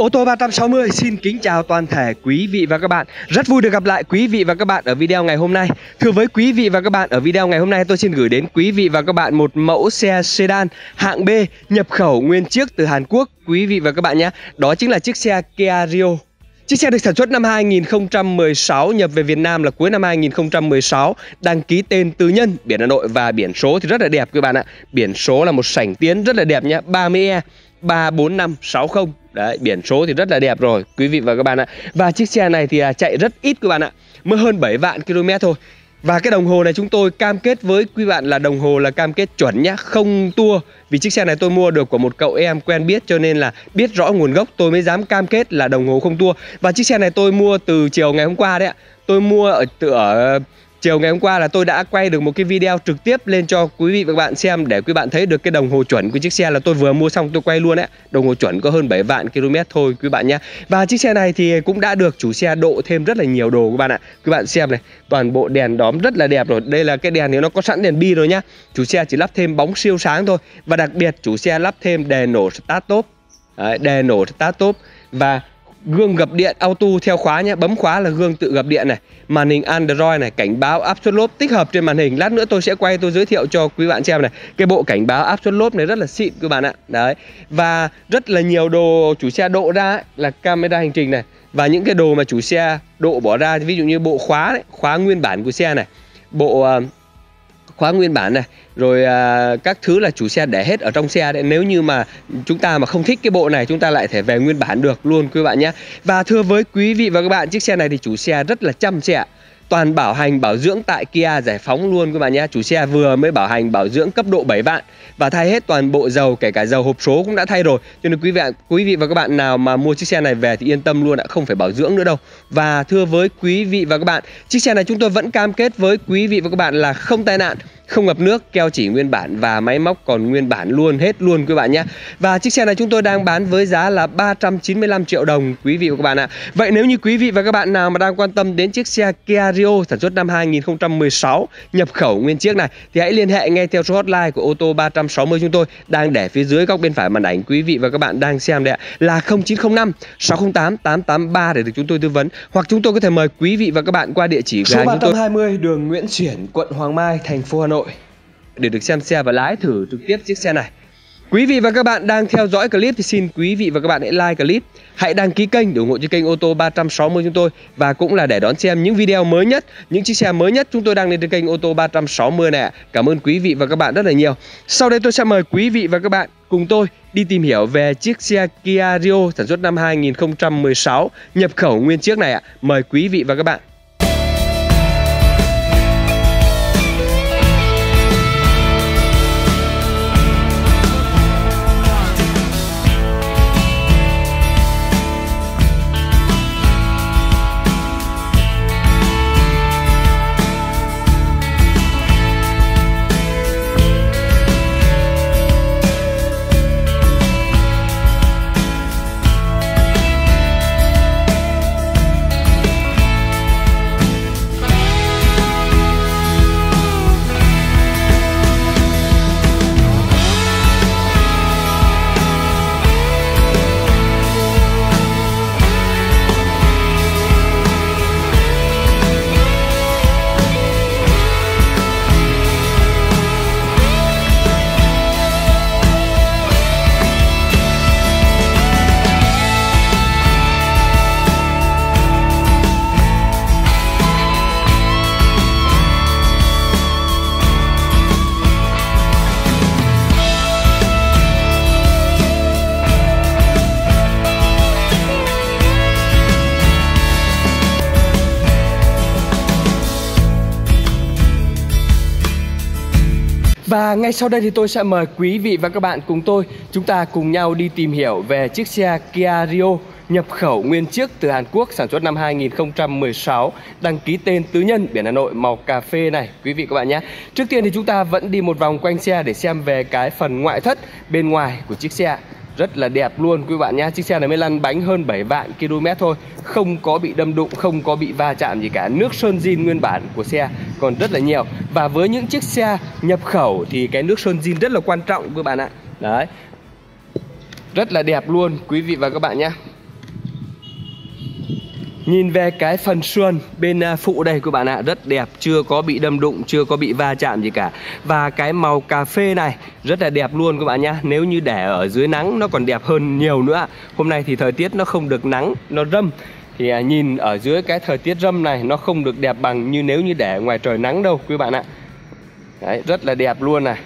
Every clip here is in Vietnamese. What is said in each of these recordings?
Ô tô 360 xin kính chào toàn thể quý vị và các bạn. Rất vui được gặp lại quý vị và các bạn ở video ngày hôm nay. Thưa với quý vị và các bạn, ở video ngày hôm nay tôi xin gửi đến quý vị và các bạn một mẫu xe sedan hạng B nhập khẩu nguyên chiếc từ Hàn Quốc quý vị và các bạn nhé. Đó chính là chiếc xe Kia Rio. Chiếc xe được sản xuất năm 2016, nhập về Việt Nam là cuối năm 2016, đăng ký tên tư nhân, biển Hà Nội và biển số thì rất là đẹp các bạn ạ. Biển số là một sảnh tiến rất là đẹp nhé, 30E 34560. Đấy, biển số thì rất là đẹp rồi quý vị và các bạn ạ. Và chiếc xe này thì chạy rất ít các bạn ạ, mới hơn 7 vạn km thôi. Và cái đồng hồ này chúng tôi cam kết với quý bạn là đồng hồ là cam kết chuẩn nhá, không tua. Vì chiếc xe này tôi mua được của một cậu em quen biết, cho nên là biết rõ nguồn gốc tôi mới dám cam kết là đồng hồ không tua. Và chiếc xe này tôi mua từ chiều ngày hôm qua đấy ạ. Tôi mua ở chiều ngày hôm qua là tôi đã quay được một cái video trực tiếp lên cho quý vị và các bạn xem, để quý bạn thấy được cái đồng hồ chuẩn của chiếc xe là tôi vừa mua xong tôi quay luôn đấy. Đồng hồ chuẩn có hơn 7 vạn km thôi quý bạn nhé. Và chiếc xe này thì cũng đã được chủ xe độ thêm rất là nhiều đồ các bạn ạ. Quý bạn xem này, toàn bộ đèn đóm rất là đẹp rồi. Đây là cái đèn thì nó có sẵn đèn bi rồi nhá. Chủ xe chỉ lắp thêm bóng siêu sáng thôi. Và đặc biệt chủ xe lắp thêm đèn nổ start top. Đấy, đèn nổ start top và gương gập điện auto theo khóa nhé, bấm khóa là gương tự gập điện này, màn hình Android này, cảnh báo áp suất lốp tích hợp trên màn hình. Lát nữa tôi sẽ quay tôi giới thiệu cho quý bạn xem này. Cái bộ cảnh báo áp suất lốp này rất là xịn các bạn ạ. Đấy. Và rất là nhiều đồ chủ xe độ ra ấy, là camera hành trình này, và những cái đồ mà chủ xe độ bỏ ra, ví dụ như bộ khóa đấy, khóa nguyên bản của xe này, bộ khóa nguyên bản này, rồi các thứ là chủ xe để hết ở trong xe đấy. Nếu như mà chúng ta mà không thích cái bộ này, chúng ta lại thể về nguyên bản được luôn quý bạn nhé. Và thưa với quý vị và các bạn, chiếc xe này thì chủ xe rất là chăm xe, toàn bảo hành bảo dưỡng tại Kia Giải Phóng luôn các bạn nhé. Chủ xe vừa mới bảo hành bảo dưỡng cấp độ 7 vạn và thay hết toàn bộ dầu, kể cả dầu hộp số cũng đã thay rồi. Cho nên quý vị và các bạn nào mà mua chiếc xe này về thì yên tâm luôn ạ, không phải bảo dưỡng nữa đâu. Và thưa với quý vị và các bạn, chiếc xe này chúng tôi vẫn cam kết với quý vị và các bạn là không tai nạn, không ngập nước, keo chỉ nguyên bản và máy móc còn nguyên bản luôn, hết luôn quý bạn nhé. Và chiếc xe này chúng tôi đang bán với giá là 395 triệu đồng quý vị và các bạn ạ. Vậy nếu như quý vị và các bạn nào mà đang quan tâm đến chiếc xe Kia Rio sản xuất năm 2016 nhập khẩu nguyên chiếc này thì hãy liên hệ ngay theo số hotline của ô tô 360 chúng tôi đang để phía dưới góc bên phải màn ảnh quý vị và các bạn đang xem đấy ạ, là 0905 608 883 để được chúng tôi tư vấn, hoặc chúng tôi có thể mời quý vị và các bạn qua địa chỉ số 320 đường Nguyễn Xiển, quận Hoàng Mai, thành phố Hà Nội để được xem xe và lái thử trực tiếp chiếc xe này. Quý vị và các bạn đang theo dõi clip thì xin quý vị và các bạn hãy like clip, hãy đăng ký kênh để ủng hộ cho kênh ô tô 360 chúng tôi, và cũng là để đón xem những video mới nhất, những chiếc xe mới nhất chúng tôi đăng lên trên kênh ô tô 360 này. Cảm ơn quý vị và các bạn rất là nhiều. Sau đây tôi sẽ mời quý vị và các bạn cùng tôi đi tìm hiểu về chiếc xe Kia Rio sản xuất năm 2016 nhập khẩu nguyên chiếc này ạ. Mời quý vị và các bạn. Và ngay sau đây thì tôi sẽ mời quý vị và các bạn cùng tôi, chúng ta cùng nhau đi tìm hiểu về chiếc xe Kia Rio nhập khẩu nguyên chiếc từ Hàn Quốc sản xuất năm 2016, đăng ký tên tư nhân, biển Hà Nội, màu cà phê này quý vị các bạn nhé. Trước tiên thì chúng ta vẫn đi một vòng quanh xe để xem về cái phần ngoại thất bên ngoài của chiếc xe. Rất là đẹp luôn quý bạn nhé. Chiếc xe này mới lăn bánh hơn 7 vạn km thôi, không có bị đâm đụng, không có bị va chạm gì cả. Nước sơn zin nguyên bản của xe còn rất là nhiều. Và với những chiếc xe nhập khẩu thì cái nước sơn zin rất là quan trọng quý bạn ạ. Đấy, rất là đẹp luôn quý vị và các bạn nhé. Nhìn về cái phần sườn bên phụ đây các bạn ạ, rất đẹp, chưa có bị đâm đụng, chưa có bị va chạm gì cả. Và cái màu cà phê này rất là đẹp luôn các bạn nhá. Nếu như để ở dưới nắng nó còn đẹp hơn nhiều nữa. Hôm nay thì thời tiết nó không được nắng, nó râm. Thì nhìn ở dưới cái thời tiết râm này nó không được đẹp bằng như nếu như để ngoài trời nắng đâu quý bạn ạ. Đấy, rất là đẹp luôn này.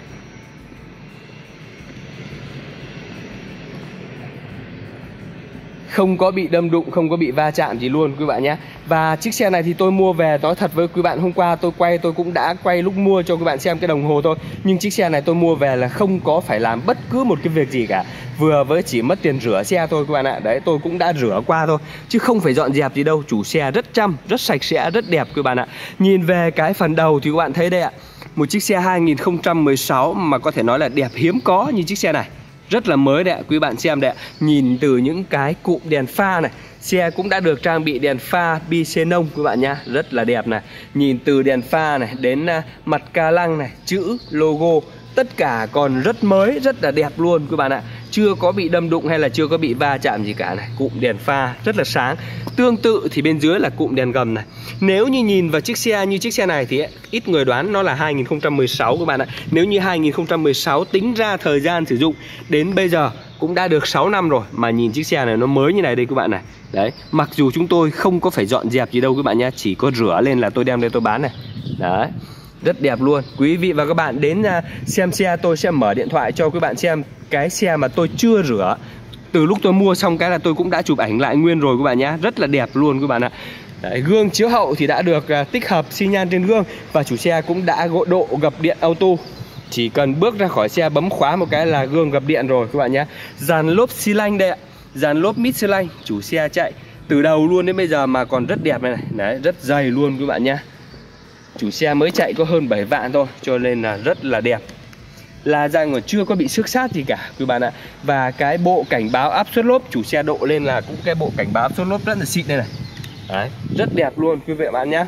Không có bị đâm đụng, không có bị va chạm gì luôn quý bạn nhé. Và chiếc xe này thì tôi mua về, nói thật với quý bạn, hôm qua tôi cũng đã quay lúc mua cho quý bạn xem cái đồng hồ thôi. Nhưng chiếc xe này tôi mua về là không có phải làm bất cứ một cái việc gì cả. Vừa với chỉ mất tiền rửa xe thôi quý bạn ạ. Đấy, tôi cũng đã rửa qua thôi, chứ không phải dọn dẹp gì đâu. Chủ xe rất chăm, rất sạch sẽ, rất đẹp quý bạn ạ. Nhìn về cái phần đầu thì các bạn thấy đây ạ, một chiếc xe 2016 mà có thể nói là đẹp hiếm có như chiếc xe này. Rất là mới đấy ạ, quý bạn xem đấy ạ. Nhìn từ những cái cụm đèn pha này, xe cũng đã được trang bị đèn pha bi xenon quý bạn nhá, rất là đẹp này. Nhìn từ đèn pha này đến mặt ca lăng này, chữ, logo, tất cả còn rất mới, rất là đẹp luôn quý bạn ạ. Chưa có bị đâm đụng hay là chưa có bị va chạm gì cả này. Cụm đèn pha rất là sáng. Tương tự thì bên dưới là cụm đèn gầm này. Nếu như nhìn vào chiếc xe như chiếc xe này thì ít người đoán nó là 2016 các bạn ạ. Nếu như 2016 tính ra thời gian sử dụng đến bây giờ cũng đã được 6 năm rồi. Mà nhìn chiếc xe này nó mới như này đây các bạn này. Đấy, mặc dù chúng tôi không có phải dọn dẹp gì đâu các bạn nhé, chỉ có rửa lên là tôi đem đây tôi bán này. Đấy, rất đẹp luôn. Quý vị và các bạn đến xem xe, tôi sẽ mở điện thoại cho các bạn xem cái xe mà tôi chưa rửa. Từ lúc tôi mua xong cái là tôi cũng đã chụp ảnh lại nguyên rồi các bạn nhé. Rất là đẹp luôn các bạn ạ. Đấy, gương chiếu hậu thì đã được tích hợp xi nhan trên gương. Và chủ xe cũng đã gội độ gập điện auto. Chỉ cần bước ra khỏi xe bấm khóa một cái là gương gập điện rồi các bạn nhé. Dàn lốp xi lanh đây ạ, dàn lốp mít xi lanh. Chủ xe chạy từ đầu luôn đến bây giờ mà còn rất đẹp này này. Đấy, rất dày luôn các bạn nhé. Chủ xe mới chạy có hơn 7 vạn thôi, cho nên là rất là đẹp. Là rằng mà chưa có bị xước sát gì cả quý bạn ạ. Và cái bộ cảnh báo áp suất lốp chủ xe độ lên là cũng cái bộ cảnh báo áp suất lốp rất là xịn đây này. Đấy, rất đẹp luôn quý vị và bạn nhé.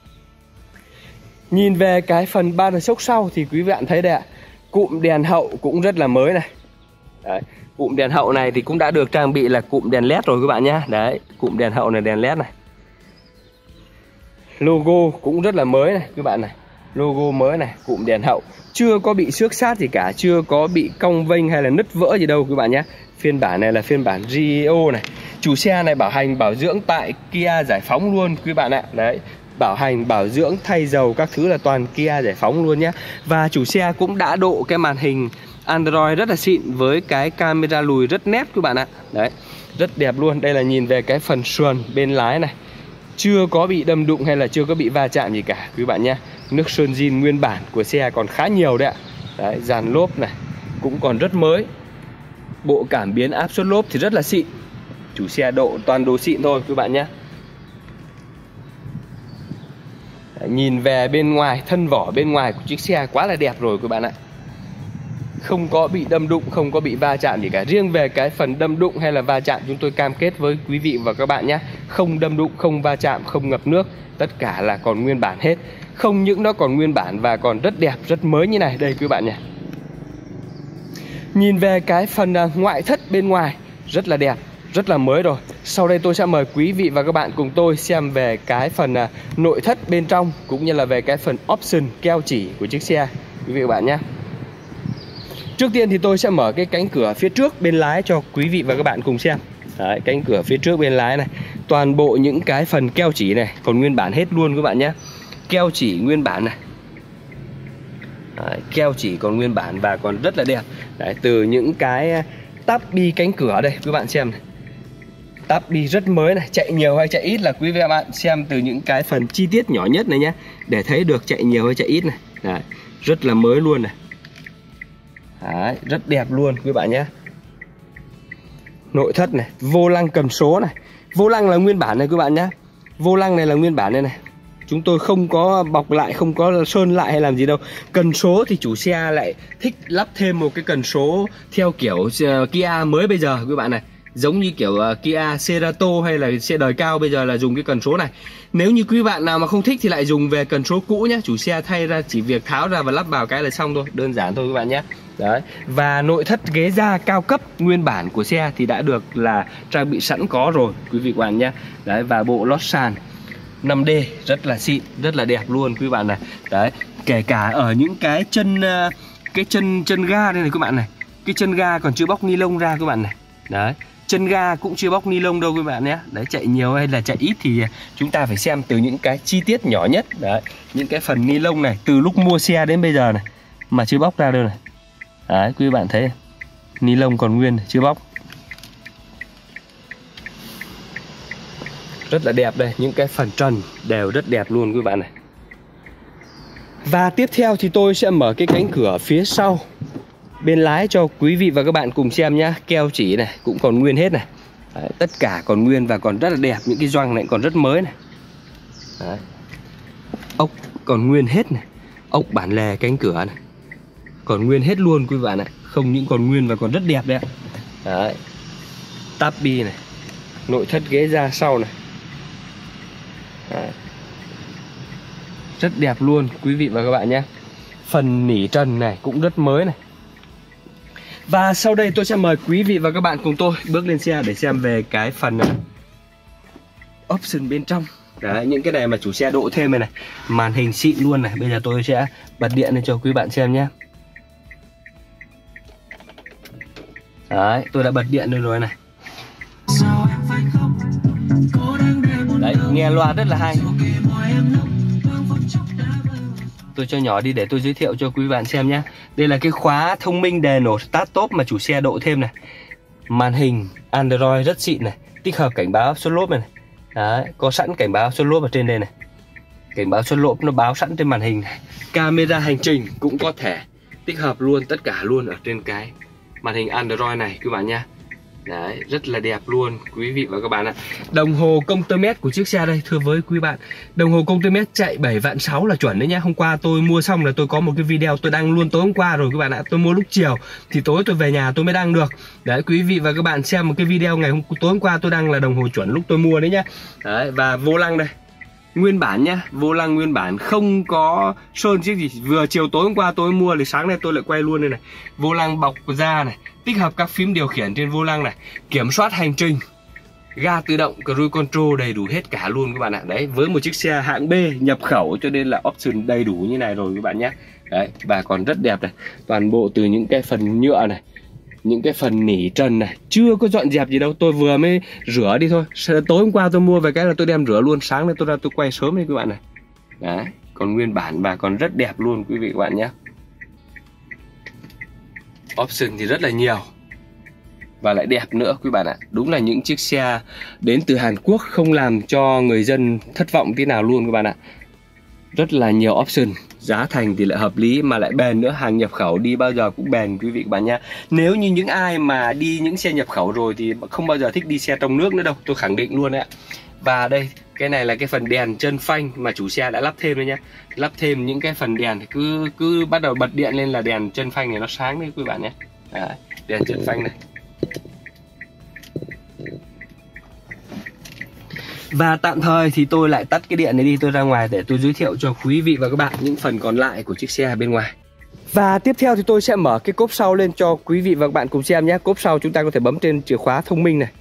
Nhìn về cái phần ba đờ sốc sau thì quý vị bạn thấy đây ạ, cụm đèn hậu cũng rất là mới này. Đấy, cụm đèn hậu này thì cũng đã được trang bị là cụm đèn led rồi các bạn nhé. Đấy, cụm đèn hậu này đèn led này. Logo cũng rất là mới này các bạn này. Logo mới này, cụm đèn hậu chưa có bị xước sát gì cả, chưa có bị cong vênh hay là nứt vỡ gì đâu các bạn nhé. Phiên bản này là phiên bản GEO này. Chủ xe này bảo hành bảo dưỡng tại Kia Giải Phóng luôn quý bạn ạ. Đấy, bảo hành bảo dưỡng thay dầu các thứ là toàn Kia Giải Phóng luôn nhé. Và chủ xe cũng đã độ cái màn hình Android rất là xịn với cái camera lùi rất nét quý bạn ạ. Đấy, rất đẹp luôn. Đây là nhìn về cái phần sườn bên lái này, chưa có bị đâm đụng hay là chưa có bị va chạm gì cả quý bạn nhé. Nước sơn zin nguyên bản của xe còn khá nhiều đấy ạ. Đấy, dàn lốp này cũng còn rất mới. Bộ cảm biến áp suất lốp thì rất là xịn. Chủ xe độ toàn đồ xịn thôi quý bạn nhé. Đấy, nhìn về bên ngoài, thân vỏ bên ngoài của chiếc xe quá là đẹp rồi quý bạn ạ. Không có bị đâm đụng, không có bị va chạm gì cả. Riêng về cái phần đâm đụng hay là va chạm chúng tôi cam kết với quý vị và các bạn nhé. Không đâm đụng, không va chạm, không ngập nước. Tất cả là còn nguyên bản hết. Không những nó còn nguyên bản và còn rất đẹp, rất mới như này. Đây quý bạn nhé. Nhìn về cái phần ngoại thất bên ngoài rất là đẹp, rất là mới rồi. Sau đây tôi sẽ mời quý vị và các bạn cùng tôi xem về cái phần nội thất bên trong, cũng như là về cái phần option keo chỉ của chiếc xe quý vị và các bạn nhé. Trước tiên thì tôi sẽ mở cái cánh cửa phía trước bên lái cho quý vị và các bạn cùng xem. Đấy, cánh cửa phía trước bên lái này, toàn bộ những cái phần keo chỉ này còn nguyên bản hết luôn các bạn nhé. Keo chỉ nguyên bản này. Đấy, keo chỉ còn nguyên bản và còn rất là đẹp. Đấy, từ những cái tắp bi cánh cửa đây các bạn xem này. Tắp bi rất mới này, chạy nhiều hay chạy ít là quý vị và bạn xem từ những cái phần chi tiết nhỏ nhất này nhé, để thấy được chạy nhiều hay chạy ít này. Đấy, rất là mới luôn này. Đấy, rất đẹp luôn quý bạn nhé. Nội thất này, vô lăng cầm số này. Vô lăng là nguyên bản này quý bạn nhé. Vô lăng này là nguyên bản đây này. Chúng tôi không có bọc lại, không có sơn lại hay làm gì đâu. Cần số thì chủ xe lại thích lắp thêm một cái cần số theo kiểu Kia mới bây giờ quý bạn này. Giống như kiểu Kia Cerato hay là xe đời cao bây giờ là dùng cái cần số này. Nếu như quý bạn nào mà không thích thì lại dùng về cần số cũ nhé. Chủ xe thay ra chỉ việc tháo ra và lắp vào cái là xong thôi. Đơn giản thôi các bạn nhé. Đấy, và nội thất ghế da cao cấp nguyên bản của xe thì đã được là trang bị sẵn có rồi quý vị các bạn nhé. Đấy, và bộ lót sàn 5D rất là xịn, rất là đẹp luôn quý bạn này. Đấy, kể cả ở những cái chân ga đây này các bạn này. Cái chân ga còn chưa bóc ni lông ra các bạn này. Đấy, chân ga cũng chưa bóc ni lông đâu các bạn nhé. Đấy, chạy nhiều hay là chạy ít thì chúng ta phải xem từ những cái chi tiết nhỏ nhất. Đấy, những cái phần ni lông này từ lúc mua xe đến bây giờ này mà chưa bóc ra đâu này. Đấy, quý bạn thấy ni lông còn nguyên chưa bóc. Rất là đẹp đây, những cái phần trần đều rất đẹp luôn quý bạn này. Và tiếp theo thì tôi sẽ mở cái cánh cửa phía sau bên lái cho quý vị và các bạn cùng xem nhá. Keo chỉ này cũng còn nguyên hết này. Đấy, tất cả còn nguyên và còn rất là đẹp. Những cái gioăng này còn rất mới này. Đấy, ốc còn nguyên hết này. Ốc bản lề cánh cửa này còn nguyên hết luôn quý bạn ạ. Không những còn nguyên và còn rất đẹp đấy ạ. Đấy, tabi này, nội thất ghế da sau này. Đấy, rất đẹp luôn quý vị và các bạn nhé. Phần nỉ trần này cũng rất mới này. Và sau đây tôi sẽ mời quý vị và các bạn cùng tôi bước lên xe để xem về cái phần option bên trong. Đấy, những cái này mà chủ xe độ thêm này. Màn hình xịn luôn này. Bây giờ tôi sẽ bật điện lên cho quý bạn xem nhé. Đấy, tôi đã bật điện lên rồi này. Đấy, nghe loa rất là hay. Tôi cho nhỏ đi để tôi giới thiệu cho quý bạn xem nhé. Đây là cái khóa thông minh đề nổ start top mà chủ xe độ thêm này. Màn hình Android rất xịn này. Tích hợp cảnh báo áp suất lốp này. Đấy, có sẵn cảnh báo áp suất lốp ở trên đây này. Cảnh báo áp suất lốp nó báo sẵn trên màn hình này. Camera hành trình cũng có thể tích hợp luôn, tất cả luôn ở trên cái màn hình Android này các bạn nha. Đấy, rất là đẹp luôn quý vị và các bạn ạ. Đồng hồ công tơ mét của chiếc xe đây, thưa với quý bạn, đồng hồ công tơ mét chạy 7 vạn 6 là chuẩn đấy nhá. Hôm qua tôi mua xong là tôi có một cái video tôi đăng luôn tối hôm qua rồi các bạn ạ. Tôi mua lúc chiều thì tối tôi về nhà tôi mới đăng được. Đấy, quý vị và các bạn xem một cái video tối hôm qua tôi đăng là đồng hồ chuẩn lúc tôi mua đấy nhá. Đấy, và vô lăng đây nguyên bản nhá, vô lăng nguyên bản, không có sơn chiếc gì. Vừa chiều tối hôm qua tôi mua thì sáng nay tôi lại quay luôn đây này. Vô lăng bọc da này, tích hợp các phím điều khiển trên vô lăng này, kiểm soát hành trình, ga tự động, cruise control đầy đủ hết cả luôn các bạn ạ. Đấy, với một chiếc xe hạng B nhập khẩu cho nên là option đầy đủ như này rồi các bạn nhé. Đấy, và còn rất đẹp này, toàn bộ từ những cái phần nhựa này, những cái phần nỉ trần này chưa có dọn dẹp gì đâu, tôi vừa mới rửa đi thôi. Tối hôm qua tôi mua về cái là tôi đem rửa luôn, sáng nay tôi ra tôi quay sớm đây các bạn này. Đấy, còn nguyên bản và còn rất đẹp luôn quý vị các bạn nhé. Option thì rất là nhiều và lại đẹp nữa quý bạn ạ. Đúng là những chiếc xe đến từ Hàn Quốc không làm cho người dân thất vọng tí nào luôn các bạn ạ. Rất là nhiều option, giá thành thì lại hợp lý mà lại bền nữa. Hàng nhập khẩu đi bao giờ cũng bền quý vị các bạn nha. Nếu như những ai mà đi những xe nhập khẩu rồi thì không bao giờ thích đi xe trong nước nữa đâu, tôi khẳng định luôn đấy ạ. Và đây, cái này là cái phần đèn chân phanh mà chủ xe đã lắp thêm đấy nhá. Lắp thêm những cái phần đèn thì cứ bắt đầu bật điện lên là đèn chân phanh này nó sáng đấy quý bạn nhé. Đấy, đèn chân phanh này. Và tạm thời thì tôi lại tắt cái điện này đi, tôi ra ngoài để tôi giới thiệu cho quý vị và các bạn những phần còn lại của chiếc xe bên ngoài. Và tiếp theo thì tôi sẽ mở cái cốp sau lên cho quý vị và các bạn cùng xem nhé. Cốp sau chúng ta có thể bấm trên chìa khóa thông minh này.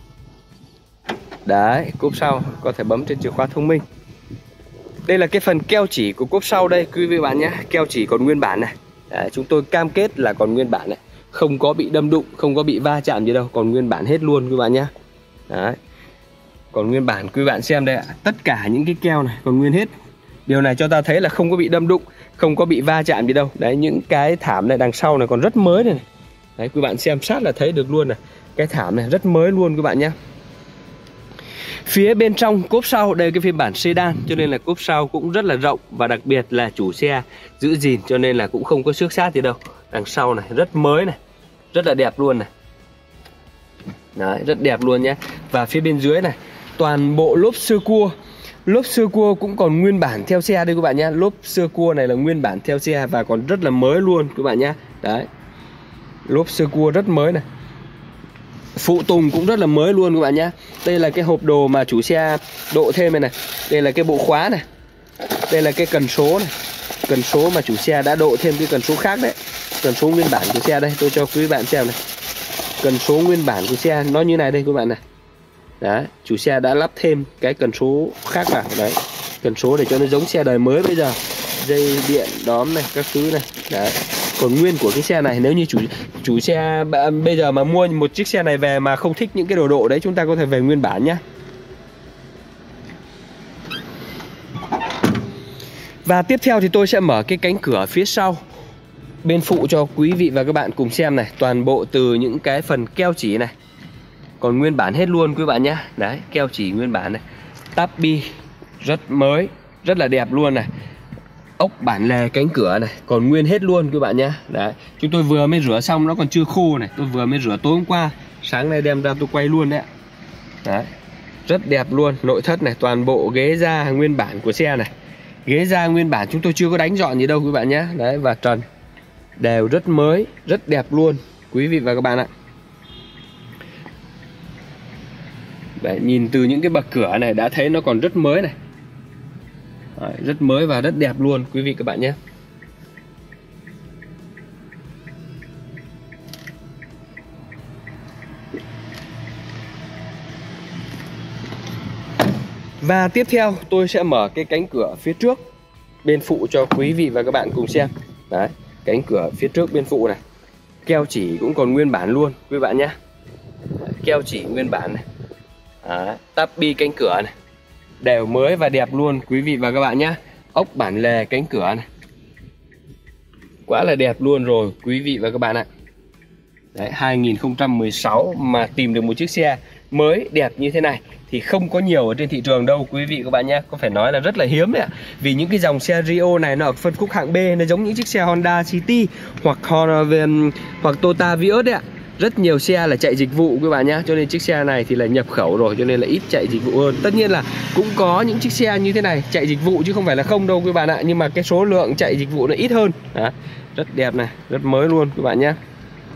Đấy, cốp sau có thể bấm trên chìa khóa thông minh. Đây là cái phần keo chỉ của cốp sau đây quý vị và bạn nhé. Keo chỉ còn nguyên bản này. Đấy, chúng tôi cam kết là còn nguyên bản này, không có bị đâm đụng, không có bị va chạm gì đâu, còn nguyên bản hết luôn quý bạn nhé. Đấy, còn nguyên bản quý bạn xem đây ạ. Tất cả những cái keo này còn nguyên hết. Điều này cho ta thấy là không có bị đâm đụng, không có bị va chạm gì đâu. Đấy, những cái thảm này đằng sau này còn rất mới này. Đấy, quý bạn xem sát là thấy được luôn này. Cái thảm này rất mới luôn quý bạn nhé. Phía bên trong cốp sau, đây cái phiên bản sedan cho nên là cốp sau cũng rất là rộng. Và đặc biệt là chủ xe giữ gìn cho nên là cũng không có xước sát gì đâu. Đằng sau này rất mới này, rất là đẹp luôn này. Đấy, rất đẹp luôn nhé. Và phía bên dưới này toàn bộ lốp sơ cua. Lốp sơ cua cũng còn nguyên bản theo xe đây các bạn nhé. Lốp sơ cua này là nguyên bản theo xe và còn rất là mới luôn các bạn nhé. Đấy, lốp sơ cua rất mới này. Phụ tùng cũng rất là mới luôn các bạn nhé. Đây là cái hộp đồ mà chủ xe độ thêm này này. Đây là cái bộ khóa này. Đây là cái cần số này. Cần số mà chủ xe đã độ thêm cái cần số khác đấy. cần số nguyên bản của xe đây, tôi cho quý bạn xem này. Cần số nguyên bản của xe nó như này đây các bạn này. Đấy, chủ xe đã lắp thêm cái cần số khác vào đấy. Cần số để cho nó giống xe đời mới bây giờ. Dây điện đóm này, các thứ này. Đấy. Còn nguyên của cái xe này, nếu như chủ xe bây giờ mà mua một chiếc xe này về mà không thích những cái đồ độ đấy, chúng ta có thể về nguyên bản nhá. Và tiếp theo thì tôi sẽ mở cái cánh cửa phía sau bên phụ cho quý vị và các bạn cùng xem này. Toàn bộ từ những cái phần keo chỉ này còn nguyên bản hết luôn quý bạn nhé. Đấy, keo chỉ nguyên bản này. Táp bi rất mới, rất là đẹp luôn này. Ốc bản lề cánh cửa này còn nguyên hết luôn quý bạn nhé. Đấy, chúng tôi vừa mới rửa xong, nó còn chưa khô này. Tôi vừa mới rửa tối hôm qua, sáng nay đem ra tôi quay luôn đấy. Đấy, rất đẹp luôn. Nội thất này, toàn bộ ghế da nguyên bản của xe này. Ghế da nguyên bản chúng tôi chưa có đánh dọn gì đâu quý bạn nhé. Đấy, và trần đều rất mới, rất đẹp luôn quý vị và các bạn ạ. Đấy, nhìn từ những cái bậc cửa này đã thấy nó còn rất mới này. Đấy, rất mới và rất đẹp luôn quý vị các bạn nhé. Và tiếp theo tôi sẽ mở cái cánh cửa phía trước bên phụ cho quý vị và các bạn cùng xem. Đấy, cánh cửa phía trước bên phụ này. Keo chỉ cũng còn nguyên bản luôn quý bạn nhé. Keo chỉ nguyên bản này. Đấy, táp bi cánh cửa này đều mới và đẹp luôn quý vị và các bạn nhé. Ốc bản lề cánh cửa này quá là đẹp luôn rồi quý vị và các bạn ạ. Đấy, 2016 mà tìm được một chiếc xe mới đẹp như thế này thì không có nhiều ở trên thị trường đâu quý vị các bạn nhé. Có phải nói là rất là hiếm đấy ạ. Vì những cái dòng xe Rio này nó ở phân khúc hạng B, nó giống những chiếc xe Honda City hoặc Toyota Vios đấy ạ. Rất nhiều xe là chạy dịch vụ các bạn nhé. Cho nên chiếc xe này thì là nhập khẩu rồi, cho nên là ít chạy dịch vụ hơn. Tất nhiên là cũng có những chiếc xe như thế này chạy dịch vụ chứ không phải là không đâu các bạn ạ. Nhưng mà cái số lượng chạy dịch vụ nó ít hơn. Đó, rất đẹp này, rất mới luôn các bạn nhé.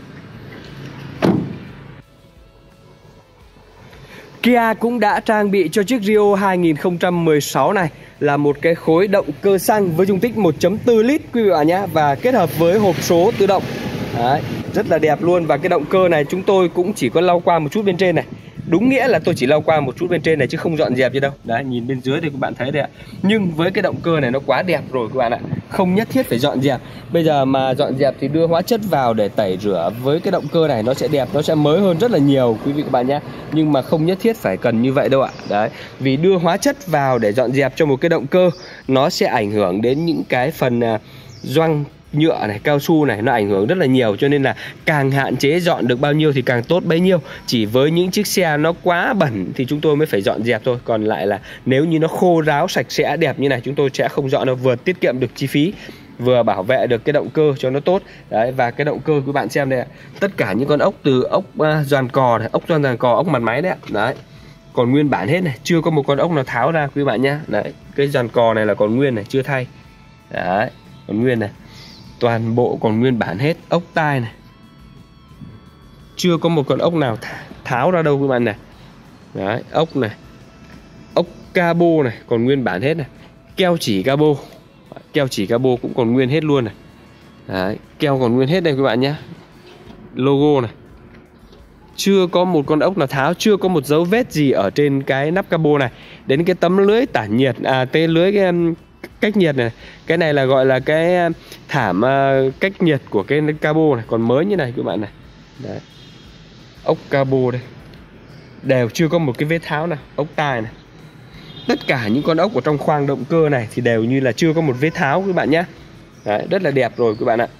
Kia cũng đã trang bị cho chiếc Rio 2016 này là một cái khối động cơ xăng với dung tích 1.4 lít quý vị bạn nhé. Và kết hợp với hộp số tự động. Đấy, rất là đẹp luôn. Và cái động cơ này chúng tôi cũng chỉ có lau qua một chút bên trên này. Đúng nghĩa là tôi chỉ lau qua một chút bên trên này chứ không dọn dẹp gì đâu. Đấy, nhìn bên dưới thì các bạn thấy đấy ạ. Nhưng với cái động cơ này nó quá đẹp rồi các bạn ạ. Không nhất thiết phải dọn dẹp. Bây giờ mà dọn dẹp thì đưa hóa chất vào để tẩy rửa với cái động cơ này nó sẽ đẹp, nó sẽ mới hơn rất là nhiều quý vị các bạn nhé. Nhưng mà không nhất thiết phải cần như vậy đâu ạ. Đấy, vì đưa hóa chất vào để dọn dẹp cho một cái động cơ nó sẽ ảnh hưởng đến những cái phần gioăng nhựa này, cao su này, nó ảnh hưởng rất là nhiều. Cho nên là càng hạn chế dọn được bao nhiêu thì càng tốt bấy nhiêu. Chỉ với những chiếc xe nó quá bẩn thì chúng tôi mới phải dọn dẹp thôi. Còn lại là nếu như nó khô ráo sạch sẽ đẹp như này chúng tôi sẽ không dọn đâu. Vừa tiết kiệm được chi phí, vừa bảo vệ được cái động cơ cho nó tốt. Đấy, và cái động cơ các bạn xem đây ạ. Tất cả những con ốc từ ốc giòn cò này, ốc giòn cò, ốc mặt máy đấy ạ. Đấy, còn nguyên bản hết này, chưa có một con ốc nào tháo ra quý bạn nhé. Đấy, cái giòn cò này là còn nguyên này, chưa thay. Đấy, còn nguyên này. Toàn bộ còn nguyên bản hết. Ốc tai này chưa có một con ốc nào tháo ra đâu các bạn này. Đấy, ốc này, ốc cabo này còn nguyên bản hết này. Keo chỉ cabo, keo chỉ cabo cũng còn nguyên hết luôn này. Đấy, keo còn nguyên hết đây các bạn nhé. Logo này chưa có một con ốc nào tháo, chưa có một dấu vết gì ở trên cái nắp cabo này. Đến cái tấm lưới tản nhiệt, cái lưới cái cách nhiệt này, cái này là gọi là cái thảm cách nhiệt của cái cabo này còn mới như này các bạn này. Đấy, ốc cabo đây đều chưa có một cái vết tháo nào. Ốc tai này, tất cả những con ốc ở trong khoang động cơ này thì đều như là chưa có một vết tháo các bạn nhé. Đấy, rất là đẹp rồi các bạn ạ.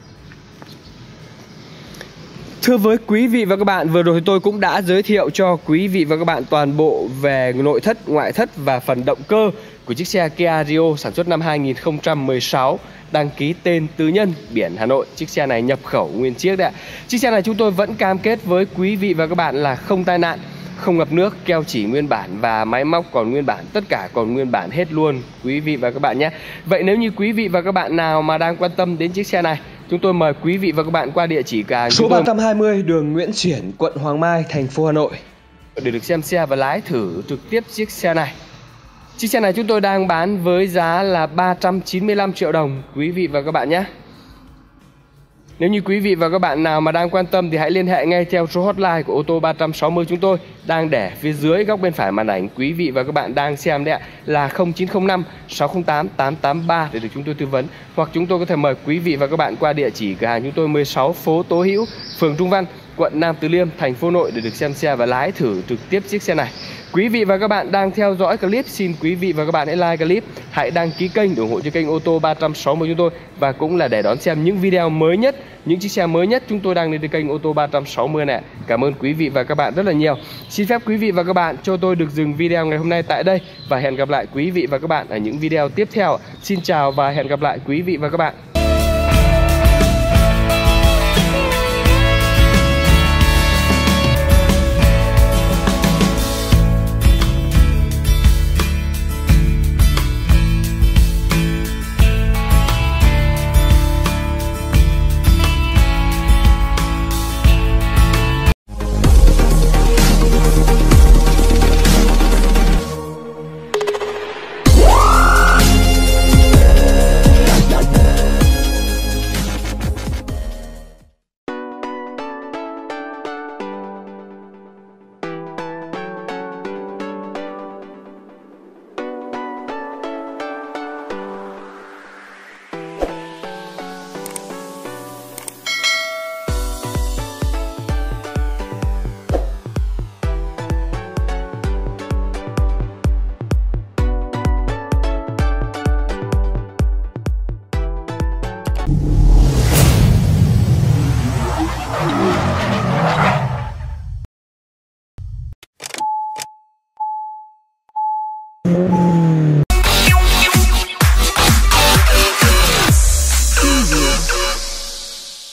Thưa với quý vị và các bạn, vừa rồi tôi cũng đã giới thiệu cho quý vị và các bạn toàn bộ về nội thất, ngoại thất và phần động cơ của chiếc xe Kia Rio sản xuất năm 2016, đăng ký tên tư nhân, biển Hà Nội. Chiếc xe này nhập khẩu nguyên chiếc đấy ạ. Chiếc xe này chúng tôi vẫn cam kết với quý vị và các bạn là không tai nạn, không ngập nước, keo chỉ nguyên bản và máy móc còn nguyên bản, tất cả còn nguyên bản hết luôn quý vị và các bạn nhé. Vậy nếu như quý vị và các bạn nào mà đang quan tâm đến chiếc xe này, chúng tôi mời quý vị và các bạn qua địa chỉ cửa hàng số 320 đường Nguyễn Xiển, quận Hoàng Mai, thành phố Hà Nội để được xem xe và lái thử trực tiếp chiếc xe này. Chiếc xe này chúng tôi đang bán với giá là 395 triệu đồng quý vị và các bạn nhé. Nếu như quý vị và các bạn nào mà đang quan tâm thì hãy liên hệ ngay theo số hotline của ô tô 360 chúng tôi đang để phía dưới góc bên phải màn ảnh quý vị và các bạn đang xem đấy ạ, là 0905 608 883 để được chúng tôi tư vấn. Hoặc chúng tôi có thể mời quý vị và các bạn qua địa chỉ cửa hàng chúng tôi 16 phố Tố Hữu, phường Trung Văn, quận Nam Từ Liêm, thành phố Hà Nội để được xem xe và lái thử trực tiếp chiếc xe này. Quý vị và các bạn đang theo dõi clip, xin quý vị và các bạn hãy like clip, hãy đăng ký kênh để ủng hộ cho kênh ô tô 360 chúng tôi, và cũng là để đón xem những video mới nhất, những chiếc xe mới nhất chúng tôi đang lên trên kênh ô tô 360 này. Cảm ơn quý vị và các bạn rất là nhiều. Xin phép quý vị và các bạn cho tôi được dừng video ngày hôm nay tại đây và hẹn gặp lại quý vị và các bạn ở những video tiếp theo. Xin chào và hẹn gặp lại quý vị và các bạn.